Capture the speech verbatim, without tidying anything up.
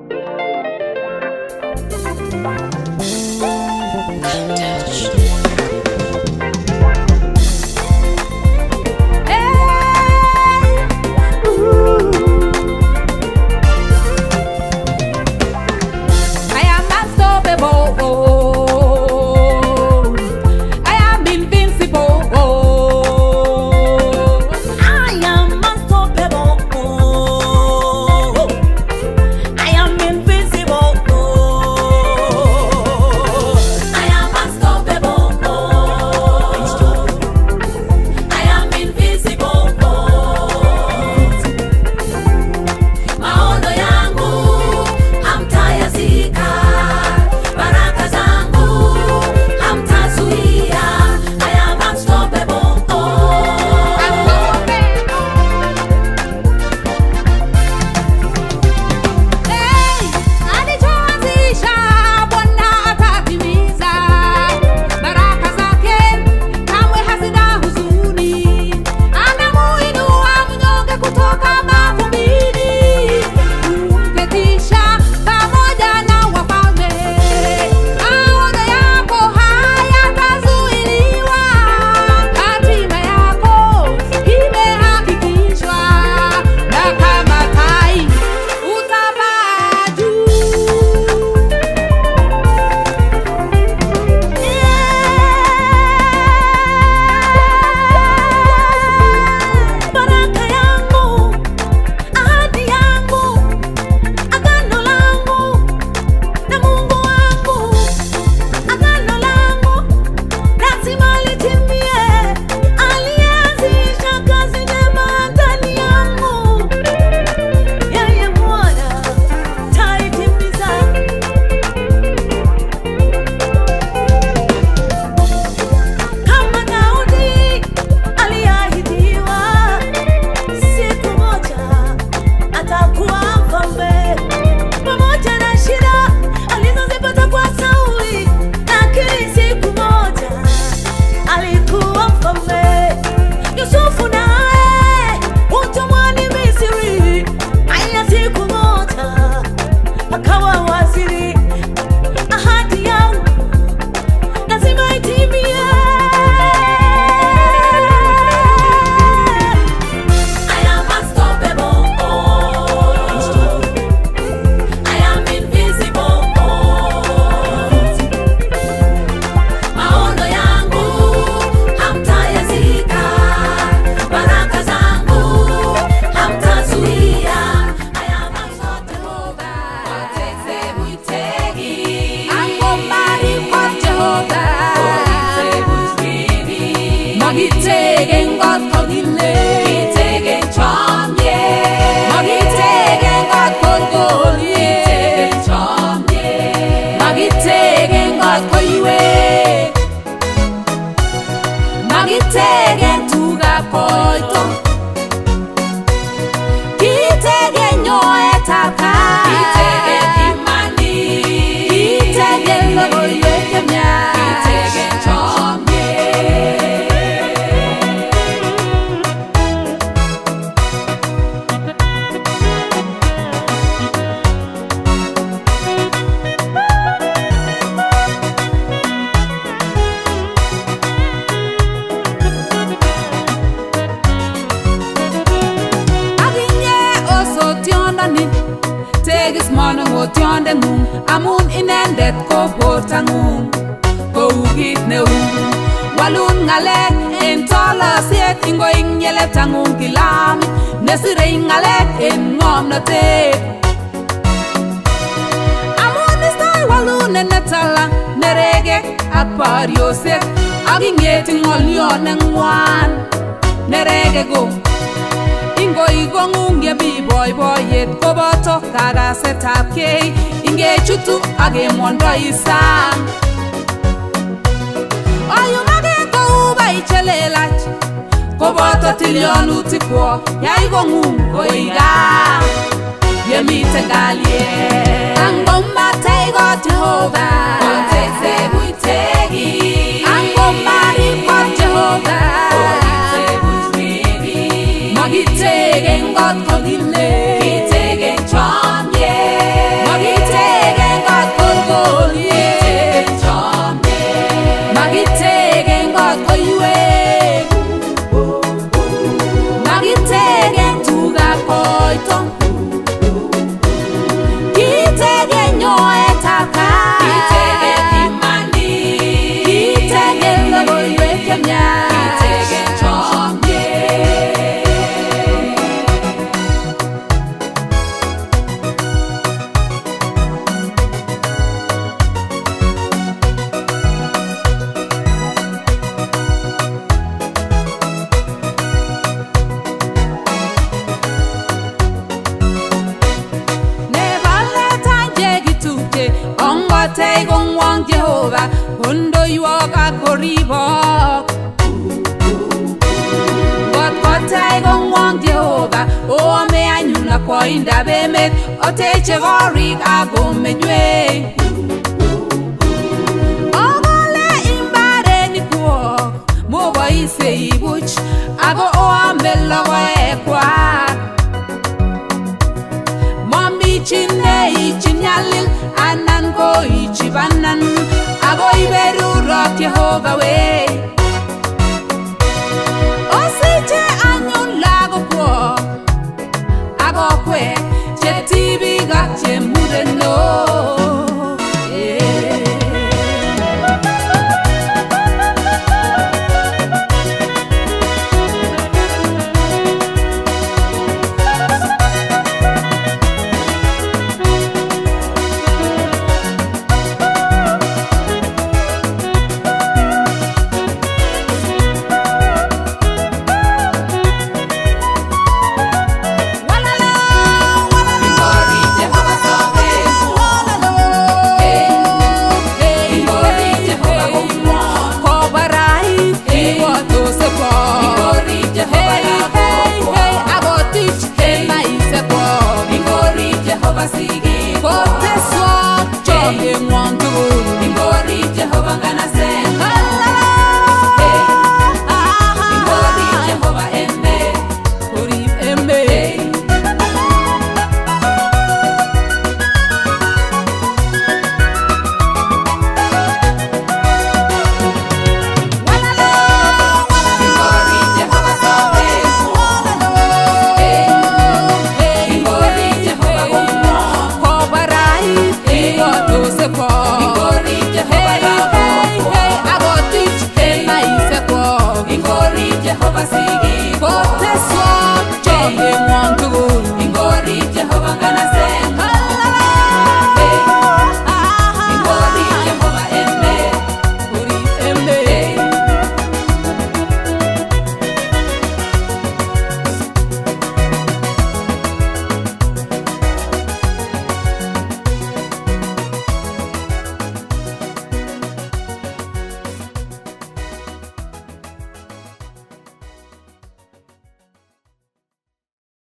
Amun inendet ko bortangung ko ugit neu walun ngalek en tolosiet ingoing nyeletangung kilam nesire ngalek en ngomnotet amun istai walun enetala nerege ak pariosiek ak ingeti ngolyon ngwan nerege go ingoi gongung yebi boy boyet koboto kagasetab kei ingechutu agemondo isang ayumage ko bai chelelach koboto tilyonutik wo yai gongung koiga yemite galie angomba teigo Jehovah kontese buitegi angomba ri kwa Jehovah magitegen God kogile kitegen chamye Jehova kondo yuoka koribok got kotai kongwong Jehova ome anyun akwoindab emet oteche korik akomenywei ogole imbarenikwok moboisei buch ako oame logoekwak momichine chinyalil anan ko ichibanan ako iberurok Jehova we osiche anyun lagokwok akokwek chetibik ak chemurenok Jehova sige, kote swak,